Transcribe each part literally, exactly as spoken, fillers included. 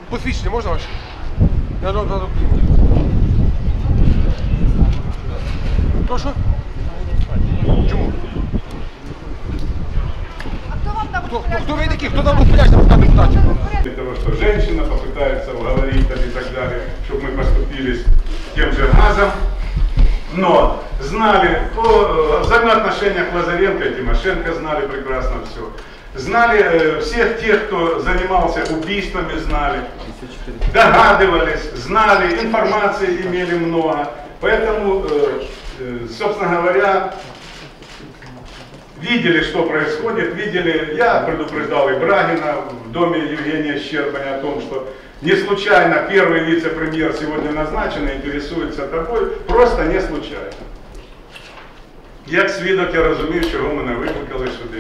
Посвідчення можна ваше? Я до до Прошу? Чому? А кто вам там Кто, кто, кто вы такие? Кто там распоряжается пока депутатів? Для того, что женщина попытается уговорить там, и так далее, чтобы мы поступились тем же газом. Но знали, по взаимоотношениях Лазаренко и Тимошенко знали прекрасно все. Знали э, всех тех, кто занимался убийствами, знали, догадывались, знали, информации имели много. Поэтому, э, э, собственно говоря, видели, что происходит, видели, я предупреждал и Брагина в доме Евгения Щербаня о том, что не случайно первый вице-премьер сегодня назначен и интересуется тобой, просто не случайно. Як свідок я розумів, чого мене викликали сюди.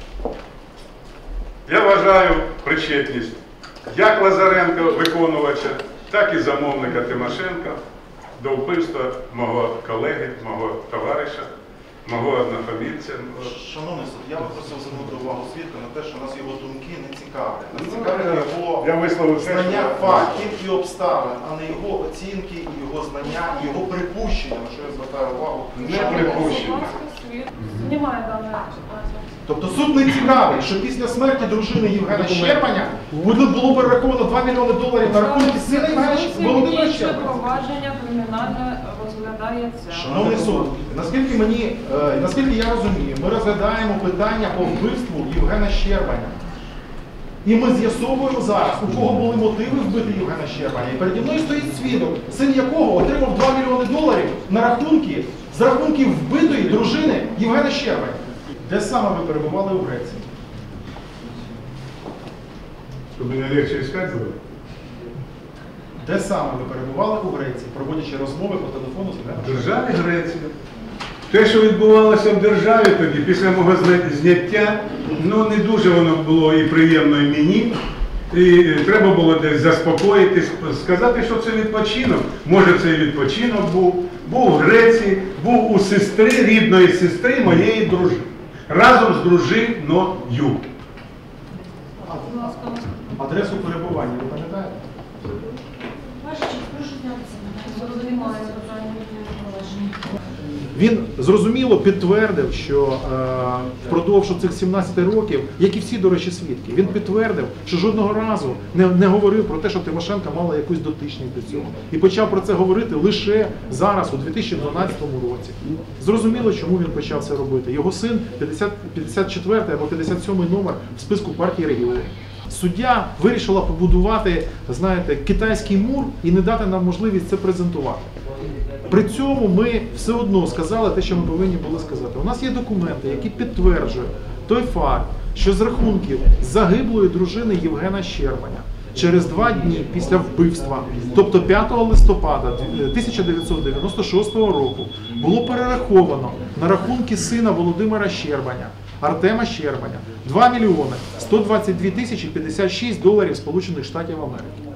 Я вважаю причетність як Лазаренка, виконувача, так і замовника Тимошенка до вбивства мого колеги, мого товариша, мого однофамільця. Шановний суд, я би просив звернути увагу свідка на те, що нас його думки не цікавлять. Нас цікавлять його Я висловив все, знання що- фактів і обставин, а не його оцінки, і його знання, і його припущення, на що я звертаю увагу. Не припущення. Знімає дану ситуацію. Тобто суд не цікавий, що після смерті дружини Євгена Щербаня було перераховано два мільйони доларів на рахунки сина Євгена Щербаня, Володимира Щербаня. Провадження кримінальне розглядається. Шановний суд, наскільки мені, е, наскільки я розумію, ми розглядаємо питання по вбивству Євгена Щербаня. І ми з'ясовуємо зараз, у кого були мотиви вбити Євгена Щербаня. І переді мною стоїть свідок, син якого отримав два мільйони доларів на рахунки, з рахунків вбитої дружини Євгена Щербаня. Де саме ви перебували у Греції? Щоб мене легше искати було? Де саме ви перебували у Греції, проводячи розмови по телефону з Євгеном В Щербанем? державі Греції. Те, що відбувалося в державі тоді, після мого зна- зняття, ну не дуже воно було і приємно і мені. І треба було десь заспокоїтись, сказати, що це відпочинок. Може, це і відпочинок був. Був в Греції, був у сестри, рідної сестри моєї дружини. Разом з дружиною. Будь ласка, Адресу перебування, ви пам'ятаєте? ваша честь, прошу знятися. Зрозуміло питання. Він зрозуміло підтвердив, що е, впродовж цих сімнадцяти років, як і всі, до речі, свідки, він підтвердив, що жодного разу не, не говорив про те, що Тимошенко мала якусь дотичність до цього. І почав про це говорити лише зараз, у дві тисячі дванадцятому році. Зрозуміло, чому він почав це робити. Його син п'ятдесят четвертий або п'ятдесят сьомий номер в списку партії регіонів. Суддя вирішила побудувати, знаєте, китайський мур і не дати нам можливість це презентувати. При цьому ми все одно сказали те, що ми повинні були сказати. У нас є документи, які підтверджують той факт, що з рахунків загиблої дружини Євгена Щербаня через два дні після вбивства, тобто п'ятого листопада тисяча дев'ятсот дев'яносто шостого року, було перераховано на рахунки сина Володимира Щербаня, Артема Щербаня, два мільйони сто двадцять дві тисячі п'ятдесят шість доларів Сполучених Штатів Америки.